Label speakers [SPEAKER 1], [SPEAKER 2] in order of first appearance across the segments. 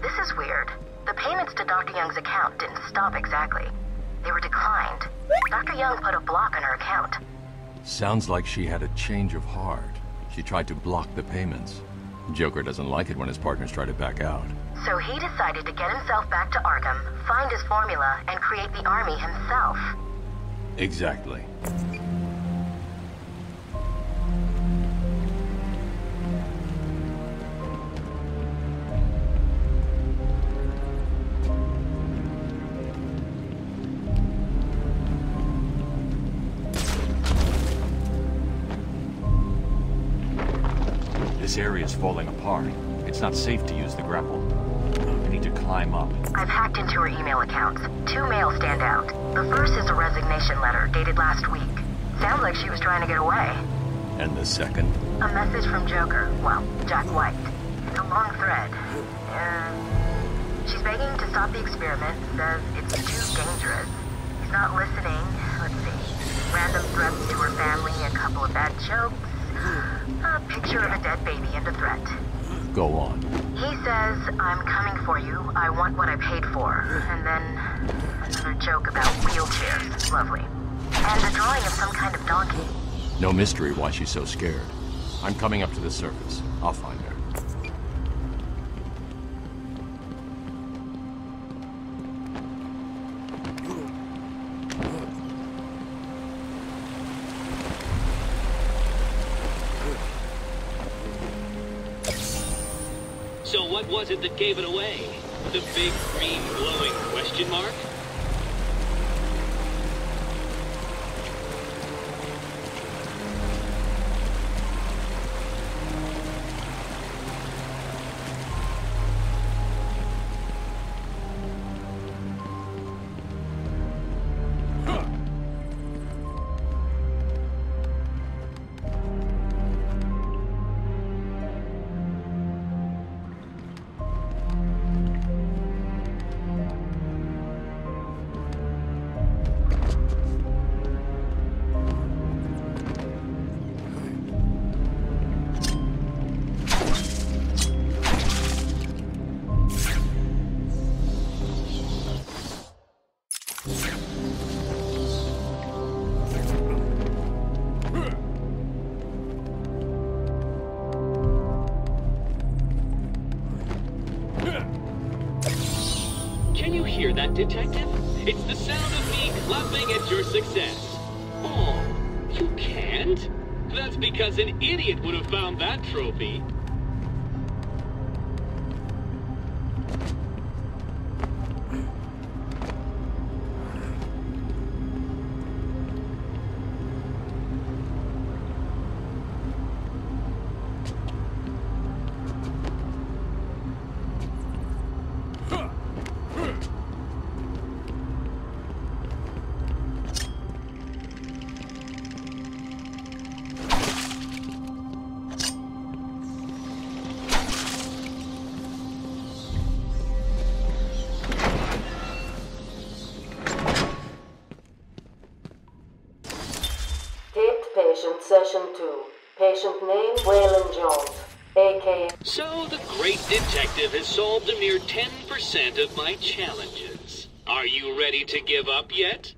[SPEAKER 1] This is weird. The payments to Dr. Young's account didn't stop exactly. They were declined. Dr. Young put a block on her account.
[SPEAKER 2] Sounds like she had a change of heart. She tried to block the payments. Joker doesn't like it when his partners try to back out.
[SPEAKER 1] So he decided to get himself back to Arkham, find his formula, and create the army himself.
[SPEAKER 2] Exactly.
[SPEAKER 3] This area is falling apart. It's not safe to use the grapple. I need to climb up.
[SPEAKER 1] I've hacked into her email accounts. 2 mails stand out. The first is a resignation letter dated last week. Sounds like she was trying to get away.
[SPEAKER 2] And the second?
[SPEAKER 1] A message from Joker. Well, Jack White. It's a long thread. She's begging to stop the experiment. Says it's too dangerous. He's not listening. Let's see. Random threats to her family, a couple of bad jokes. A picture of a dead baby and a threat.
[SPEAKER 2] Go on.
[SPEAKER 1] He says, I'm coming for you. I want what I paid for. And then another joke about wheelchairs. Lovely. And a drawing of some kind of donkey.
[SPEAKER 2] No mystery why she's so scared. I'm coming up to the surface. I'll find her.
[SPEAKER 4] So what was it that gave it away? The big green glowing question mark? Can you hear that, Detective? It's the sound of me clapping at your success. Oh, you can't? That's because an idiot would have found that trophy.
[SPEAKER 5] Patient Session 2. Patient name, Waylon Jones, a.k.a.
[SPEAKER 4] So the great detective has solved a mere 10% of my challenges. Are you ready to give up yet?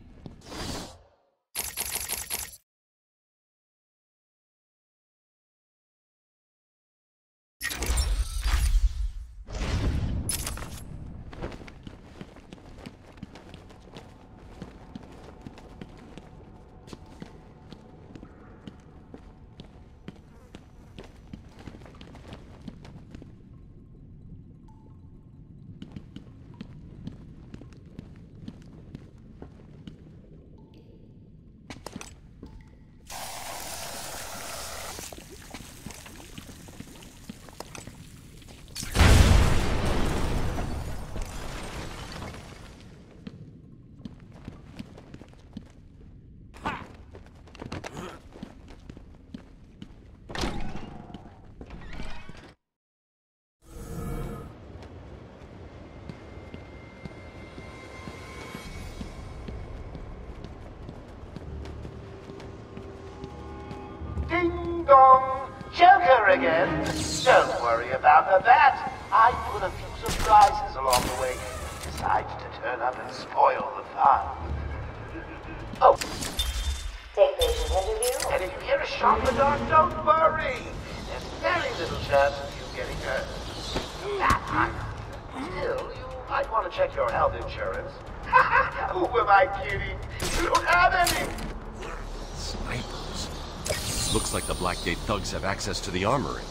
[SPEAKER 6] Ding dong! Joker again! Don't worry about the bat. I put a fuse of surprises along the way, decides to turn up and spoil the fun. Oh,
[SPEAKER 5] Take patient interview.
[SPEAKER 6] and if you hear a shot in the dark, don't worry. There's very little chance of you getting hurt. That I know. Still, you might want to check your health insurance. Who am I kidding? You don't have any!
[SPEAKER 3] Snipers. Looks like the Blackgate thugs have access to the armory.